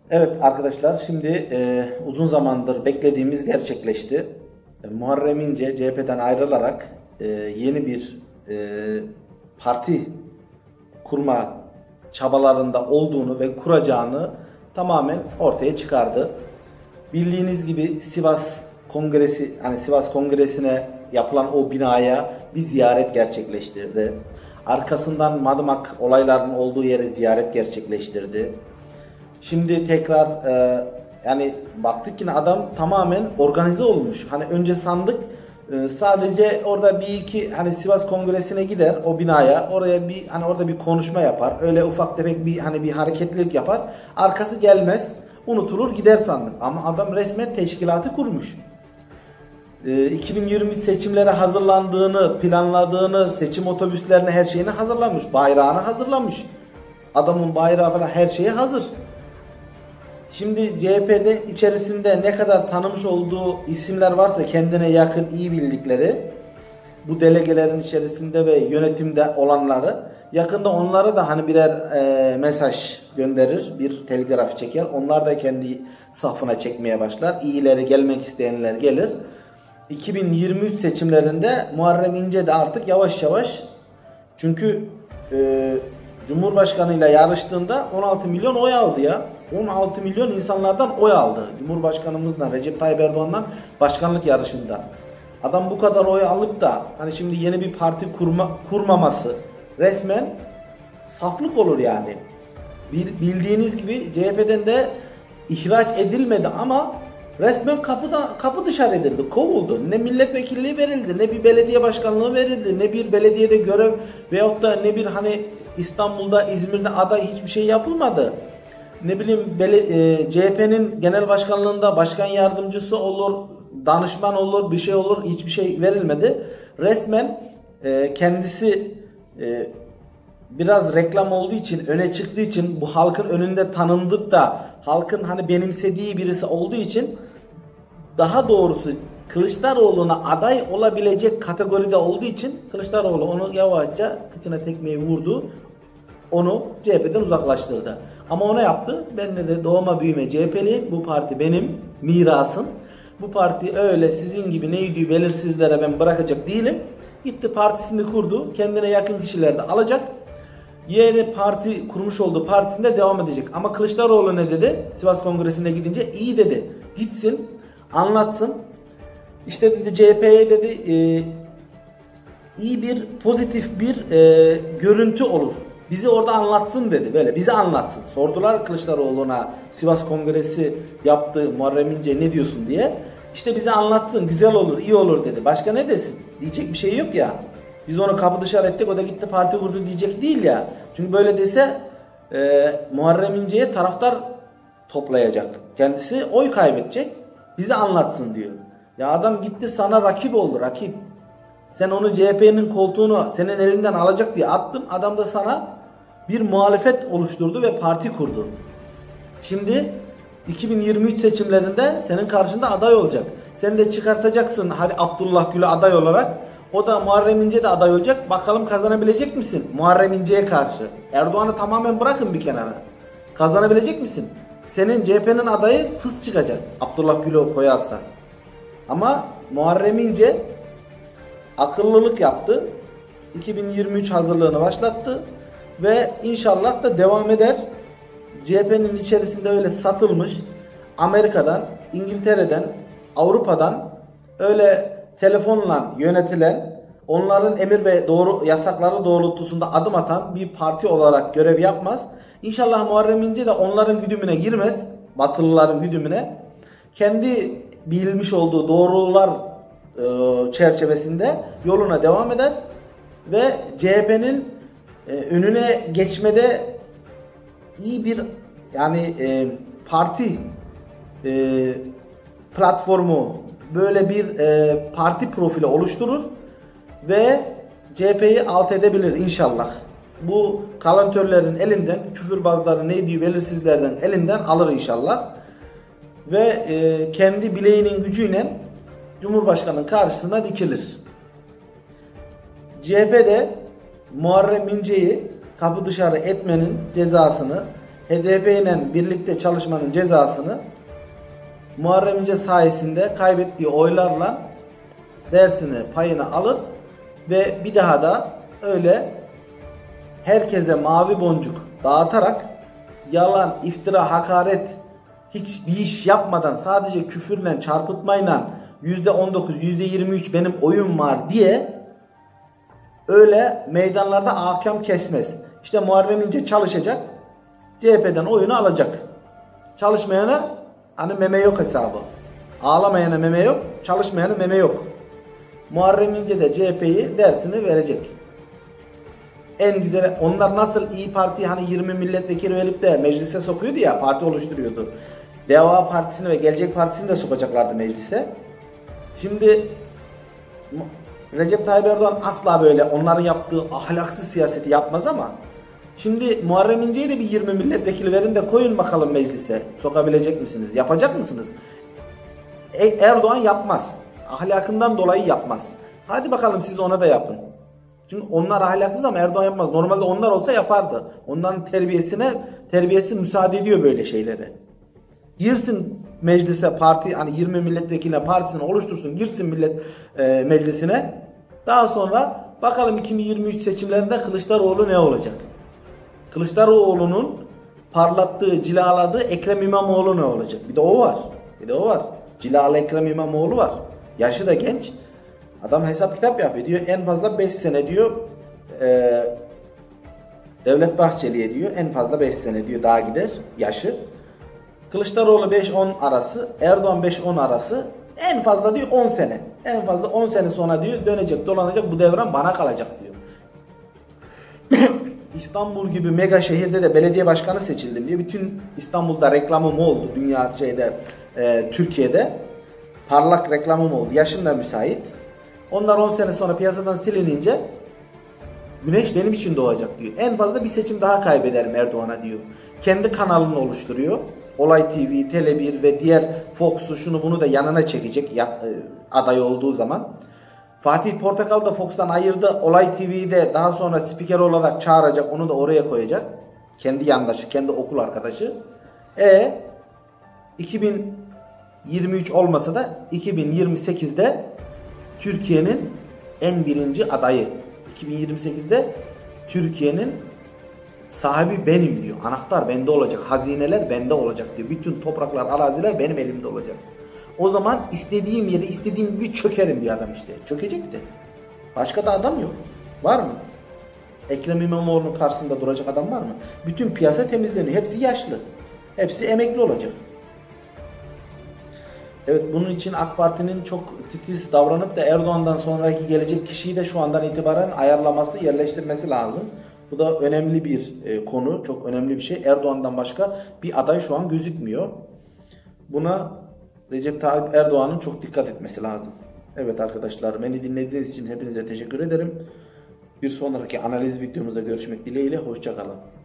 Evet arkadaşlar, şimdi uzun zamandır beklediğimiz gerçekleşti. Muharrem İnce CHP'den ayrılarak yeni bir parti kurma çabalarında olduğunu ve kuracağını tamamen ortaya çıkardı. Bildiğiniz gibi Sivas Kongresi, hani Sivas Kongresi'ne yapılan o binaya bir ziyaret gerçekleştirdi. Arkasından Madımak olaylarının olduğu yere ziyaret gerçekleştirdi. Şimdi tekrar yani baktık yine adam tamamen organize olmuş. Hani önce sandık sadece orada bir iki hani Sivas Kongresi'ne gider o binaya, oraya bir hani orada bir konuşma yapar. Öyle ufak tefek bir hani bir hareketlilik yapar. Arkası gelmez. Unutulur gider sandık. Ama adam resmen teşkilatı kurmuş. 2023 seçimlere hazırlandığını, planladığını, seçim otobüslerine her şeyini hazırlamış. Bayrağını hazırlamış. Adamın bayrağı falan her şeyi hazır. Şimdi CHP'de içerisinde ne kadar tanımış olduğu isimler varsa kendine yakın iyi bildikleri bu delegelerin içerisinde ve yönetimde olanları yakında onlara da hani birer mesaj gönderir, bir telgraf çeker. Onlar da kendi safına çekmeye başlar. İyileri gelmek isteyenler gelir. 2023 seçimlerinde Muharrem İnce de artık yavaş yavaş çünkü Cumhurbaşkanıyla yarıştığında 16 milyon oy aldı ya. 16 milyon insanlardan oy aldı. Cumhurbaşkanımızdan Recep Tayyip Erdoğan'dan başkanlık yarışında. Adam bu kadar oy alıp da hani şimdi yeni bir parti kurmaması resmen saflık olur yani. Bildiğiniz gibi CHP'den de ihraç edilmedi ama resmen kapı dışarı edildi, kovuldu. Ne milletvekilliği verildi, ne bir belediye başkanlığı verildi, ne bir belediyede görev veyahut da ne bir hani İstanbul'da, İzmir'de aday hiçbir şey yapılmadı. Ne bileyim CHP'nin genel başkanlığında başkan yardımcısı olur, danışman olur, bir şey olur, hiçbir şey verilmedi. Resmen kendisi biraz reklam olduğu için, öne çıktığı için, bu halkın önünde tanındık da halkın hani benimsediği birisi olduğu için, daha doğrusu Kılıçdaroğlu'na aday olabilecek kategoride olduğu için Kılıçdaroğlu onu yavaşça kıçına tekmeyi vurdu. Onu CHP'den uzaklaştırdı. Ama ona yaptı. Ben de doğma büyüme CHP'liyim. Bu parti benim mirasım. Bu parti öyle sizin gibi neydi belirsizlere ben bırakacak değilim. Gitti partisini kurdu. Kendine yakın kişiler de alacak. Yeni parti kurmuş olduğu partisinde devam edecek. Ama Kılıçdaroğlu ne dedi? Sivas Kongresi'ne gidince iyi dedi. Gitsin, anlatsın. İşte dedi CHP'ye dedi iyi bir pozitif bir görüntü olur. Bizi orada anlatsın dedi. Böyle bizi anlatsın. Sordular Kılıçdaroğlu'na Sivas Kongresi yaptı Muharrem İnce ne diyorsun diye. İşte bizi anlatsın, güzel olur, iyi olur dedi. Başka ne desin? Diyecek bir şey yok ya. Biz onu kapı dışarı ettik, o da gitti parti kurdu diyecek değil ya. Çünkü böyle dese Muharrem İnce'ye taraftar toplayacak. Kendisi oy kaybedecek. Bizi anlatsın diyor. Ya adam gitti sana rakip oldu, rakip. Sen onu CHP'nin koltuğunu senin elinden alacak diye attın. Adam da sana bir muhalefet oluşturdu ve parti kurdu. Şimdi 2023 seçimlerinde senin karşında aday olacak. Sen de çıkartacaksın hadi Abdullah Gül'ü aday olarak. O da Muharrem İnce de aday olacak. Bakalım kazanabilecek misin Muharrem İnce'ye karşı? Erdoğan'ı tamamen bırakın bir kenara. Kazanabilecek misin? Senin CHP'nin adayı fıs çıkacak Abdullah Gül'ü koyarsa. Ama Muharrem İnce akıllılık yaptı. 2023 hazırlığını başlattı. Ve inşallah da devam eder. CHP'nin içerisinde öyle satılmış Amerika'dan, İngiltere'den, Avrupa'dan öyle telefonla yönetilen, onların emir ve doğru yasakları doğrultusunda adım atan bir parti olarak görev yapmaz. İnşallah Muharrem İnce de onların güdümüne girmez. Batılıların güdümüne. Kendi bilmiş olduğu doğrular çerçevesinde yoluna devam eder ve CHP'nin önüne geçmede iyi bir yani parti platformu, böyle bir parti profili oluşturur ve CHP'yi alt edebilir inşallah. Bu kalantörlerin elinden, küfürbazların neydi belirsizlerden elinden alır inşallah ve kendi bileğinin gücüyle Cumhurbaşkanı'nın karşısına dikilir. CHP de Muharrem İnce'yi kapı dışarı etmenin cezasını HDP ile birlikte çalışmanın cezasını Muharrem İnce sayesinde kaybettiği oylarla dersini, payını alır ve bir daha da öyle herkese mavi boncuk dağıtarak yalan, iftira, hakaret, hiçbir iş yapmadan sadece küfürle, çarpıtmayla %19, %23 benim oyum var diye öyle meydanlarda ahkam kesmez. İşte Muharrem İnce çalışacak, CHP'den oyunu alacak. Çalışmayana hani meme yok hesabı. Ağlamayana meme yok, çalışmayana meme yok. Muharrem İnce de CHP'yi dersini verecek. En güzel, onlar nasıl İyi Parti'yi hani 20 milletvekili verip de meclise sokuyordu ya, parti oluşturuyordu. Deva Partisi'ni ve Gelecek Partisi'ni de sokacaklardı meclise. Şimdi Recep Tayyip Erdoğan asla böyle onların yaptığı ahlaksız siyaseti yapmaz ama şimdi Muharrem İnce'ye de bir 20 milletvekili verin de koyun bakalım meclise. Sokabilecek misiniz? Yapacak mısınız? Erdoğan yapmaz. Ahlakından dolayı yapmaz. Hadi bakalım siz ona da yapın. Çünkü onlar ahlaksız ama Erdoğan yapmaz. Normalde onlar olsa yapardı. Onların terbiyesi müsaade ediyor böyle şeylere. Girsin meclise parti, hani 20 milletvekiline partisini oluştursun, girsin meclisine. Daha sonra bakalım 2023 seçimlerinde Kılıçdaroğlu ne olacak? Kılıçdaroğlu'nun parlattığı, cilaladığı Ekrem İmamoğlu ne olacak? Bir de o var. Cilalı Ekrem İmamoğlu var. Yaşı da genç. Adam hesap kitap yapıyor. Diyor en fazla 5 sene diyor Devlet Bahçeli'ye diyor en fazla 5 sene diyor daha gider yaşı. Kılıçdaroğlu 5-10 arası, Erdoğan 5-10 arası, en fazla diyor 10 sene. En fazla 10 sene sonra diyor dönecek, dolanacak, bu devran bana kalacak diyor. İstanbul gibi mega şehirde de belediye başkanı seçildim diyor. Bütün İstanbul'da reklamım oldu. Türkiye'de parlak reklamım oldu. Yaşım da müsait. Onlar 10 sene sonra piyasadan silinince güneş benim için doğacak diyor. En fazla bir seçim daha kaybederim Erdoğan'a diyor. Kendi kanalını oluşturuyor. Olay TV, Tele1 ve diğer Fox'u şunu bunu da yanına çekecek aday olduğu zaman. Fatih Portakal da Fox'tan ayırdı. Olay TV'yi de daha sonra spiker olarak çağıracak. Onu da oraya koyacak. Kendi yandaşı, kendi okul arkadaşı. 2023 olmasa da 2028'de Türkiye'nin en birinci adayı. 2028'de Türkiye'nin sahibi benim diyor. Anahtar bende olacak. Hazineler bende olacak diyor. Bütün topraklar, araziler benim elimde olacak. O zaman istediğim yere istediğim gibi çökerim bir adam işte. Çökecek de. Başka da adam yok. Var mı? Ekrem İmamoğlu'nun karşısında duracak adam var mı? Bütün piyasa temizleniyor. Hepsi yaşlı. Hepsi emekli olacak. Evet, bunun için AK Parti'nin çok titiz davranıp da Erdoğan'dan sonraki gelecek kişiyi de şu andan itibaren ayarlaması, yerleştirmesi lazım. Bu da önemli bir konu, çok önemli bir şey. Erdoğan'dan başka bir aday şu an gözükmüyor. Buna Recep Tayyip Erdoğan'ın çok dikkat etmesi lazım. Evet arkadaşlar, beni dinlediğiniz için hepinize teşekkür ederim. Bir sonraki analiz videomuzda görüşmek dileğiyle, hoşça kalın.